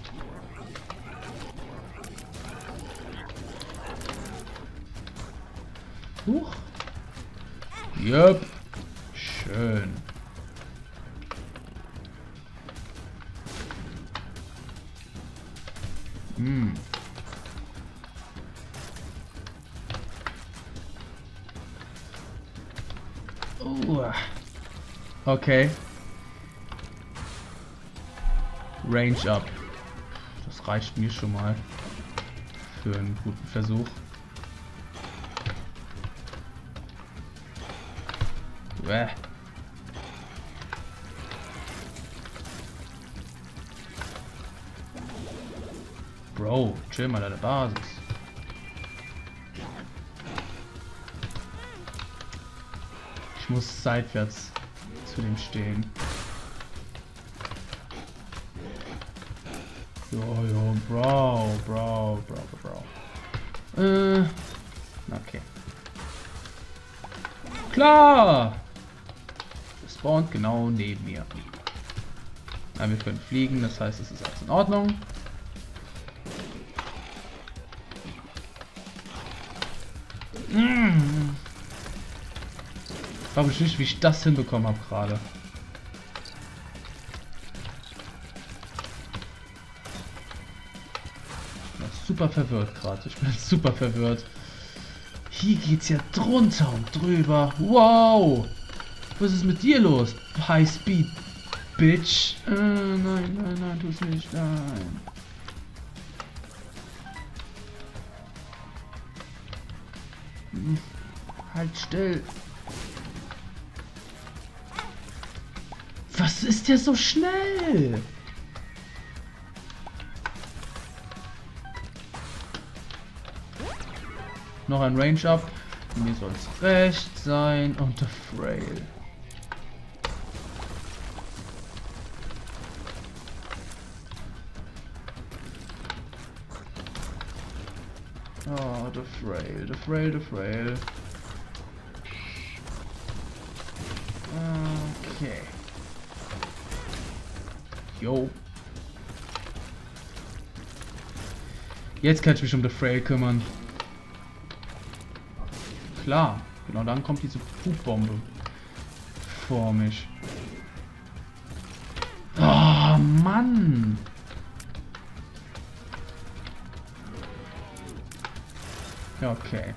[SPEAKER 1] Huch. Jupp. Schön. Hm. Uh. Okay. Range up. Das reicht mir schon mal für einen guten Versuch. Bäh. Bro, chill mal an der Basis. Ich muss seitwärts zu dem stehen. Jo, jo, Bro, Bro, Bro, Bro. Äh, okay. Klar! Das spawnt genau neben mir. Ja, wir können fliegen, das heißt, es ist alles in Ordnung. Mm. Ich glaube nicht, wie ich das hinbekommen habe gerade. Ich bin super verwirrt gerade. Ich bin super verwirrt. Hier geht's ja drunter und drüber. Wow! Was ist mit dir los? High Speed, Bitch. Äh, nein, nein, nein, tu's nicht. Nein. Hm. Halt still. Was ist der so schnell? Noch ein Range Up. Mir soll es recht sein. Und der Frail. the Frail, the Frail, the Frail. Okay. Jo. Jetzt kann ich mich um the Frail kümmern. Klar. Genau, dann kommt diese Pumpbombe vor mich. Oh, Mann! Ja, okay.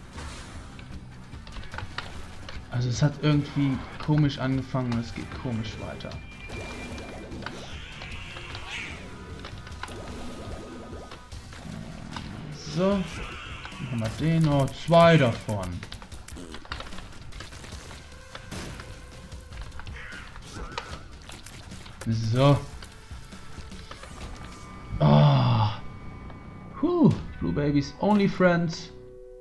[SPEAKER 1] Also es hat irgendwie komisch angefangen und es geht komisch weiter. So. Dann haben wir den noch. Zwei davon. So. Ah. Huh. Blue Baby's only friend.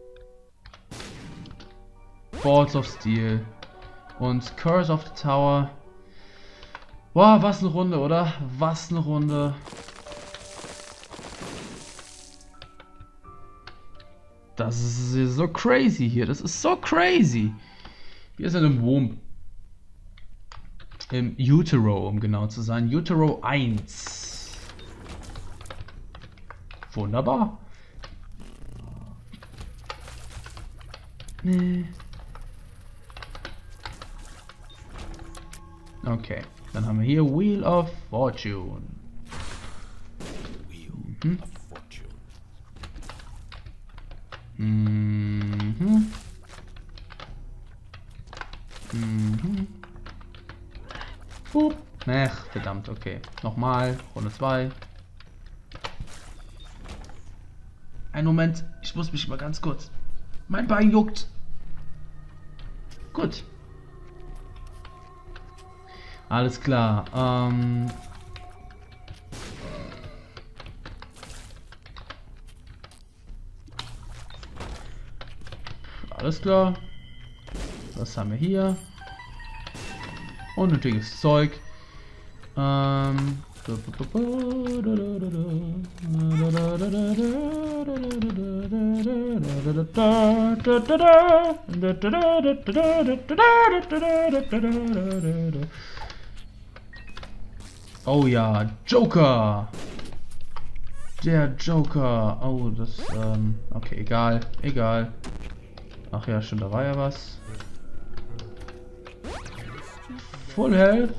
[SPEAKER 1] Balls of Steel. Und Curse of the Tower. Boah, was eine Runde, oder? Was eine Runde. Das ist so crazy hier. Das ist so crazy. Wir sind im Womb. Im Utero, um genau zu sein. Utero eins. Wunderbar. Nee. Okay, dann haben wir hier Wheel of Fortune.
[SPEAKER 2] Wheel
[SPEAKER 1] Mhm.
[SPEAKER 2] of Fortune.
[SPEAKER 1] Mhm. Mhm. Pup. Ach, verdammt, okay. Nochmal, Runde zwei. Einen Moment, ich muss mich mal ganz kurz. Mein Bein juckt. Gut. Alles klar. Ähm. Alles klar. Was haben wir hier? Unnötiges Zeug. Ähm. Oh ja, Joker! Der Joker! Oh, das, ähm, okay, egal, egal. Ach ja, schon, da war ja was. Full Health.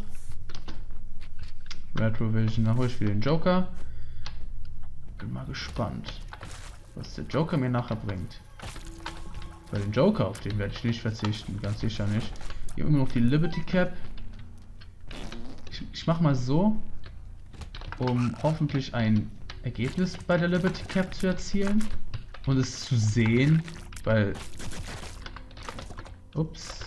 [SPEAKER 1] Retrovision, da hol ich wieder den Joker. Bin mal gespannt, was der Joker mir nachher bringt. Bei den Joker, auf den werde ich nicht verzichten, ganz sicher nicht. Hier immer noch die Liberty Cap. Ich, ich mache mal so, um hoffentlich ein Ergebnis bei der Liberty Cap zu erzielen und es zu sehen, weil... Ups.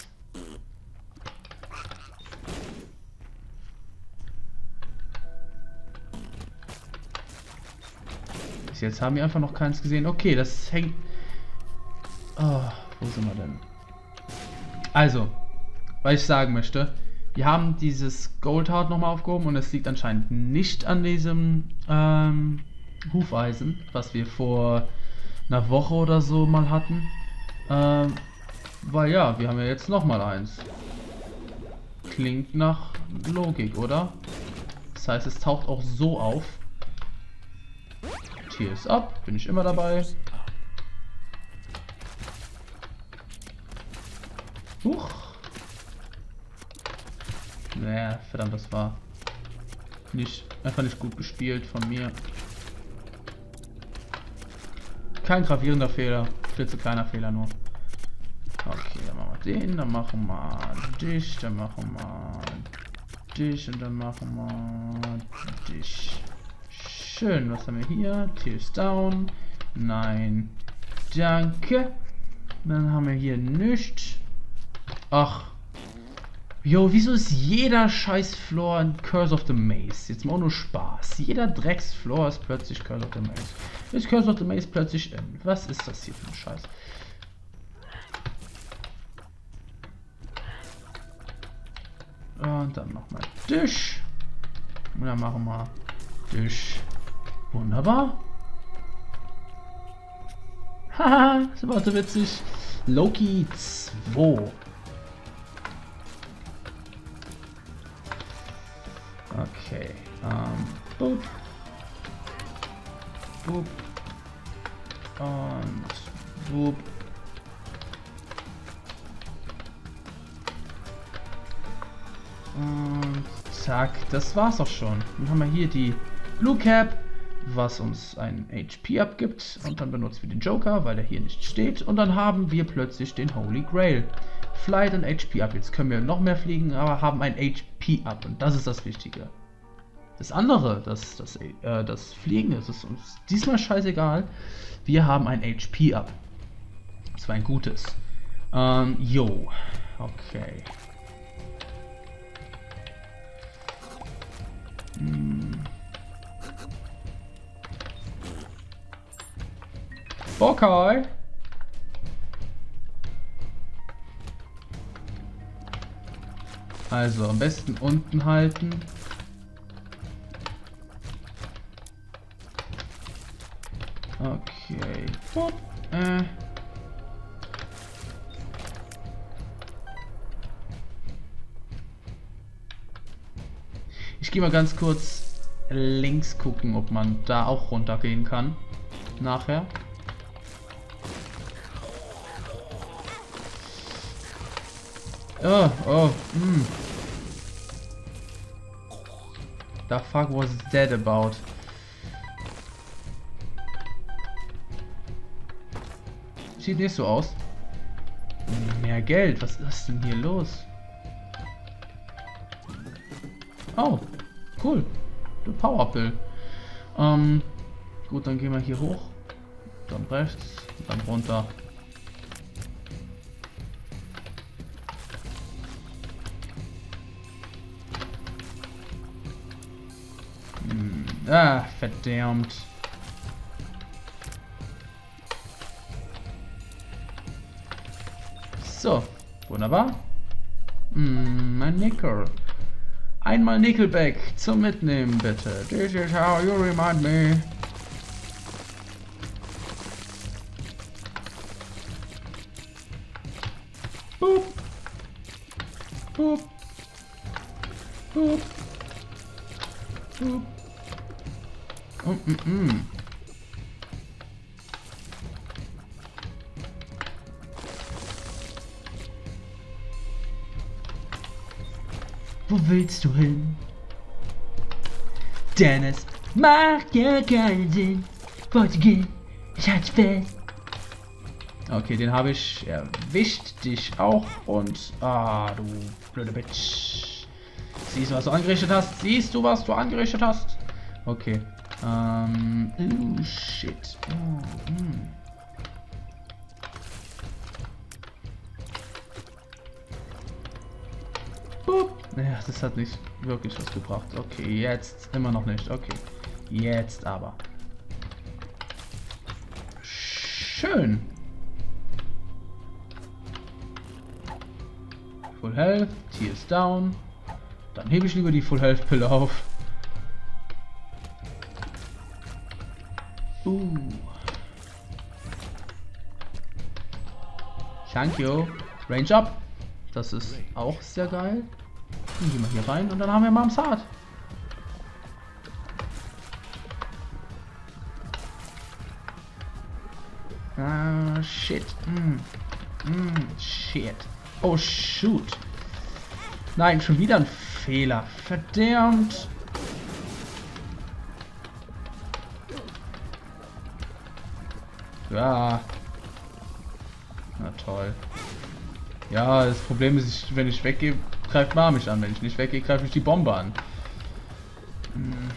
[SPEAKER 1] Bis jetzt haben wir einfach noch keins gesehen. Okay, das hängt... Oh, wo sind wir denn? Also, was ich sagen möchte, wir haben dieses Gold Heart nochmal aufgehoben und es liegt anscheinend nicht an diesem ähm, Hufeisen, was wir vor einer Woche oder so mal hatten. Ähm, weil ja, wir haben ja jetzt nochmal eins. Klingt nach Logik, oder? Das heißt, es taucht auch so auf. Tier ist ab, bin ich immer dabei. Huch. Naja, verdammt, das war nicht, einfach nicht gut gespielt von mir. Kein gravierender Fehler, klitzekleiner Fehler nur. Okay, dann machen wir den, dann machen wir dich, dann machen wir dich und dann machen wir dich. Schön, was haben wir hier? Tears down. Nein. Danke. Dann haben wir hier nichts. Ach. Jo, wieso ist jeder scheiß Floor ein Curse of the Maze? Jetzt mal auch nur Spaß. Jeder Drecks-Floor ist plötzlich Curse of the Maze. Ist Curse of the Maze plötzlich in. Was ist das hier für ein Scheiß? Und dann nochmal Tisch. Und dann machen wir Tisch. Wunderbar. Haha, das war so witzig. Loki zwei. Okay. Ähm. Boop. Boop. Und. Boop. Und. Zack. Das war's auch schon. Dann haben wir hier die Blue Cap, was uns ein H P abgibt. Und dann benutzen wir den Joker, weil er hier nicht steht. Und dann haben wir plötzlich den Holy Grail. Flight und H P ab. Jetzt können wir noch mehr fliegen, aber haben ein H P ab. Und das ist das Wichtige. Das andere, das, das, äh, das Fliegen, ist es uns diesmal scheißegal. Wir haben ein H P ab. Das war ein gutes. Ähm, yo. Okay. Hm. Okay. Also am besten unten halten. Okay. Boop. Äh. Ich gehe mal ganz kurz links gucken, ob man da auch runtergehen kann. Nachher. Oh, oh, hm. The fuck was that about? Sieht nicht so aus. Mehr Geld, was ist denn hier los? Oh, cool. The Power Pill. Ähm, gut, dann gehen wir hier hoch. Dann rechts, dann runter. Hm, ah, verdammt. So, wunderbar. Hm, mein Nickel. Einmal Nickelback zum Mitnehmen, bitte. This is how you remind me. Boop. Boop. Boop. Boop. Oh, mm, mm. Wo willst du hin? Dennis, macht ja keinen Sinn. Wollte gehen, ich halte fest. Okay, den habe ich erwischt, dich auch und... Ah, du blöde Bitch. Siehst du, was du angerichtet hast? Siehst du, was du angerichtet hast? Okay. Ähm... Oh, shit. Oh, mm. Boop. Ja, das hat nicht wirklich was gebracht. Okay, jetzt immer noch nicht. Okay, jetzt aber. Schön. Full Health, T ist down. Dann hebe ich lieber die Full Health Pille auf. Uh. Thank you. Range up. Das ist auch sehr geil. Dann gehen wir hier rein und dann haben wir Mams Hart. Ah, shit. Mm. Mm, shit. Oh, shoot. Nein, schon wieder ein Fehler. Verdammt. Ja. Na toll. Ja, das Problem ist, ich, wenn ich weggehe, greift Mama mich an. Wenn ich nicht weggehe, greift mich die Bombe an. Hm.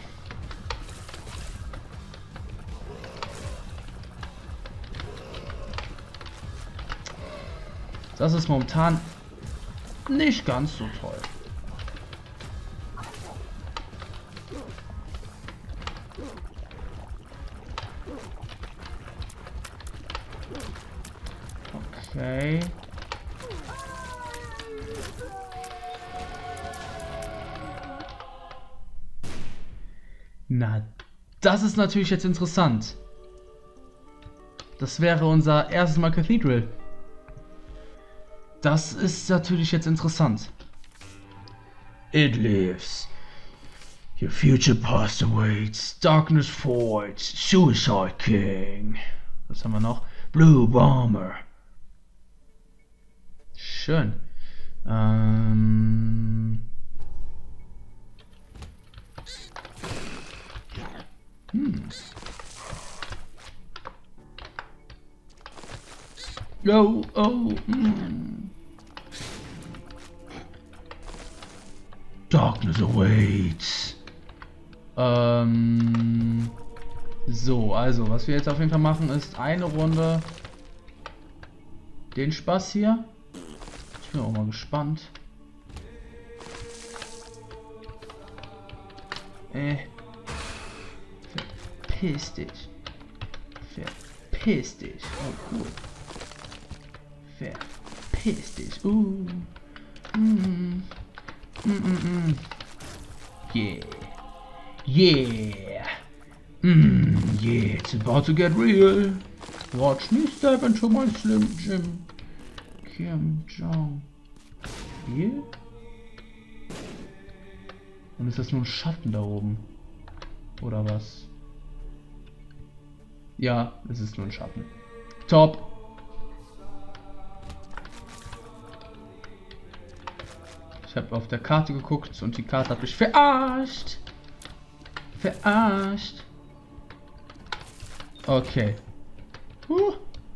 [SPEAKER 1] Das ist momentan nicht ganz so toll. Okay. Na, das ist natürlich jetzt interessant. Das wäre unser erstes Mal Cathedral. Das ist natürlich jetzt interessant. It lives. Your future past awaits. Darkness Forge. Suicide King. Was haben wir noch? Blue Bomber. Schön. Ähm... Hm. Oh, oh, mm. Darkness awaits. Ähm, so, also, was wir jetzt auf jeden Fall machen, ist eine Runde den Spaß hier. Ich bin auch mal gespannt. Äh. Verpiss dich. Verpiss dich. Oh, cool. Verpiss dich. Uh. Mm. Mm, mm, mm. Yeah. Yeah. Mm, yeah, it's about to get real. Watch me step into my Slim Jim. Kim Jong. Hier? Und ist das nur ein Schatten da oben? Oder was? Ja, es ist nur ein Schatten. Top. Ich habe auf der Karte geguckt und die Karte hat mich verarscht. Verarscht. Okay. Huh.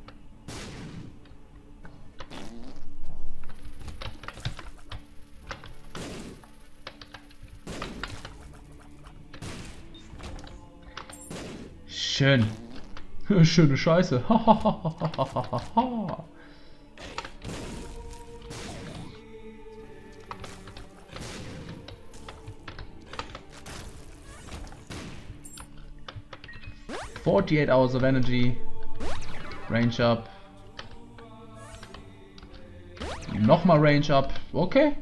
[SPEAKER 1] Schön. Schöne Scheiße. forty-eight hours of energy. Range up. Nochmal Range up. Okay.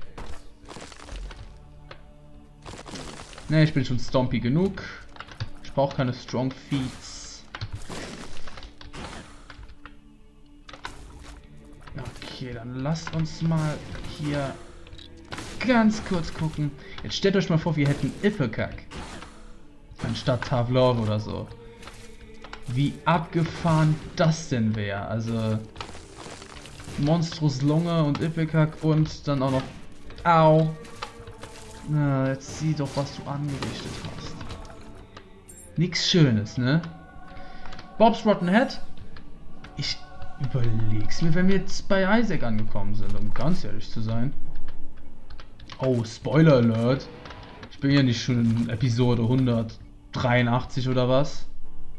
[SPEAKER 1] Ne, ich bin schon stompy genug. Ich brauche keine Strong Feats. Okay, dann lasst uns mal hier ganz kurz gucken. Jetzt stellt euch mal vor, wir hätten Ipecac anstatt Tavlov oder so. Wie abgefahren das denn wäre. Also Monstrous Lunge und Ipecac und dann auch noch... Au! Na, jetzt sieh doch, was du angerichtet hast. Nix Schönes, ne? Bob's Rotten Head? Ich überleg's mir, wenn wir jetzt bei Isaac angekommen sind, um ganz ehrlich zu sein. Oh, Spoiler Alert. Ich bin ja nicht schon in Episode hundertdreiundachtzig oder was?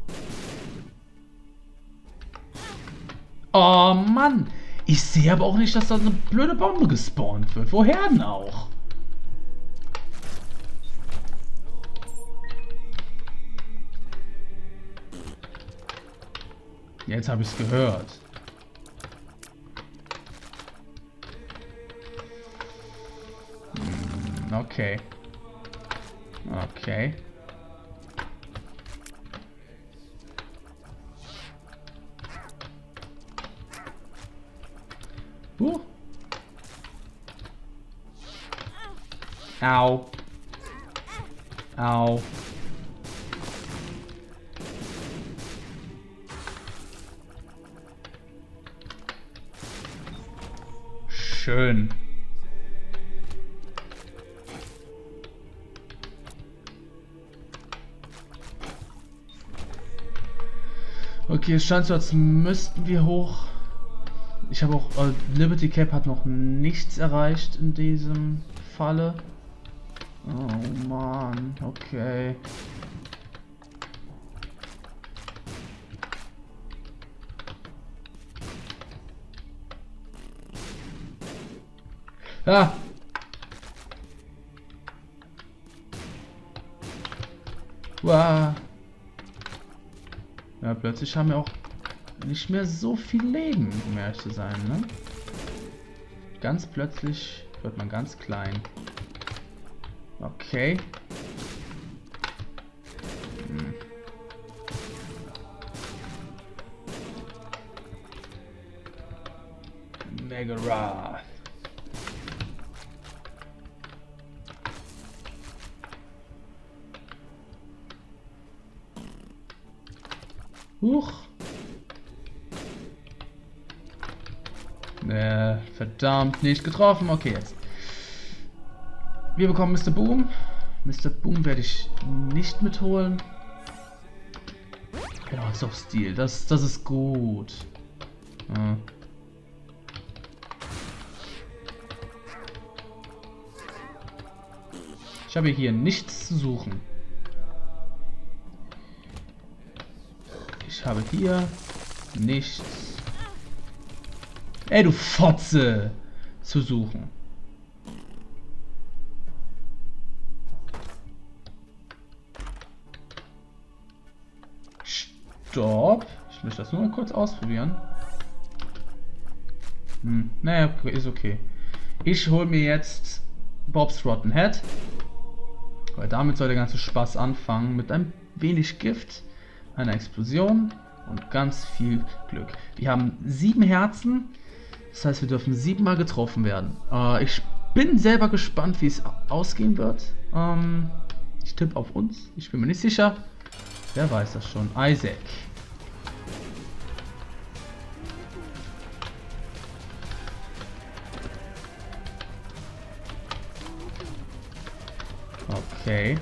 [SPEAKER 1] Oh Mann! Ich sehe aber auch nicht, dass da so eine blöde Bombe gespawnt wird. Woher denn auch? Jetzt habe ich es gehört. Hm, okay. Okay. Uh. Au. Au. Schön. Okay, es scheint so, als müssten wir hoch. Ich habe auch, äh, Liberty Cap hat noch nichts erreicht in diesem Falle. Oh Mann, okay. Ah! Wow. Ja, plötzlich haben wir auch nicht mehr so viel Leben, um ehrlich zu sein, ne? Ganz plötzlich wird man ganz klein. Okay. Hm. Daggerwrath. Huch. Äh, verdammt, nicht getroffen. Okay, jetzt. Wir bekommen Mister Boom. Mister Boom werde ich nicht mitholen. Ja, ist doch Stil. Das, das ist gut. Ja. Ich habe hier nichts zu suchen. Ich habe hier nichts. Ey, du Fotze! Zu suchen. Stopp. Ich möchte das nur mal kurz ausprobieren. Hm, naja, ist okay. Ich hole mir jetzt Bob's Rotten Head. Weil damit soll der ganze Spaß anfangen. Mit ein wenig Gift, einer Explosion und ganz viel Glück. Wir haben sieben Herzen. Das heißt, wir dürfen siebenmal getroffen werden. Äh, ich bin selber gespannt, wie es ausgehen wird. Ähm, ich tippe auf uns. Ich bin mir nicht sicher. Wer weiß das schon? Isaac. Okay.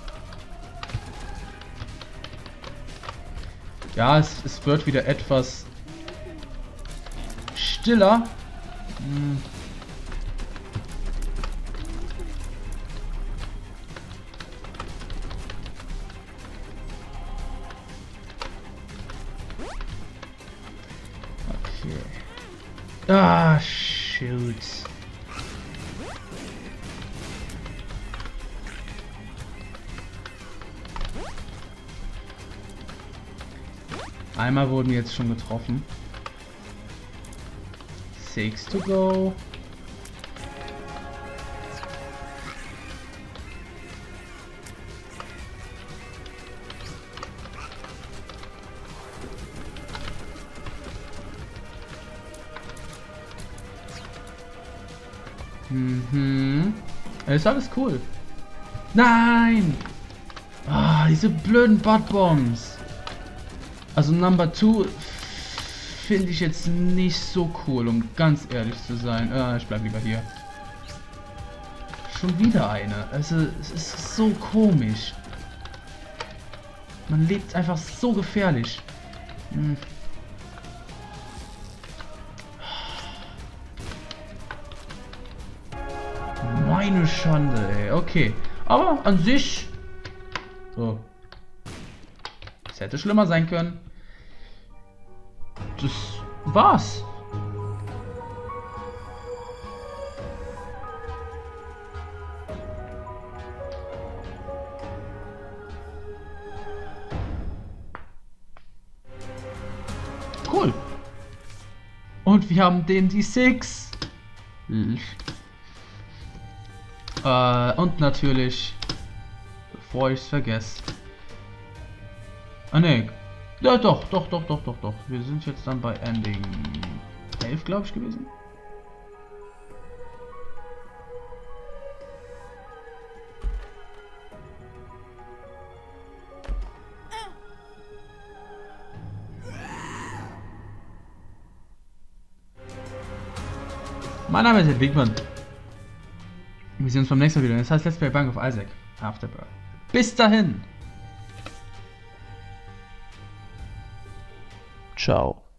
[SPEAKER 1] Ja, es, es wird wieder etwas stiller. Hm. Okay. Ah, shoot. Einmal wurden wir jetzt schon getroffen. Six to go. Mhm. Ist alles cool. Nein! Ah, diese blöden Buttbombs. Also Number two finde ich jetzt nicht so cool, um ganz ehrlich zu sein. Äh, ich bleib lieber hier. Schon wieder eine. Also es ist so komisch. Man lebt einfach so gefährlich. Hm. Meine Schande, ey. Okay. Aber an sich... So. Es hätte schlimmer sein können. Das war's. Cool. Und wir haben den D sechs. Äh, und natürlich, bevor ich es vergesse. Ah ne. Ja doch, doch, doch, doch, doch, doch. Wir sind jetzt dann bei Ending elf, glaube ich, gewesen. Mein Name ist Ed Wigman. Wir sehen uns beim nächsten Mal wieder. Das heißt Let's Play Bank of Isaac Afterbirth. Bis dahin. Ciao.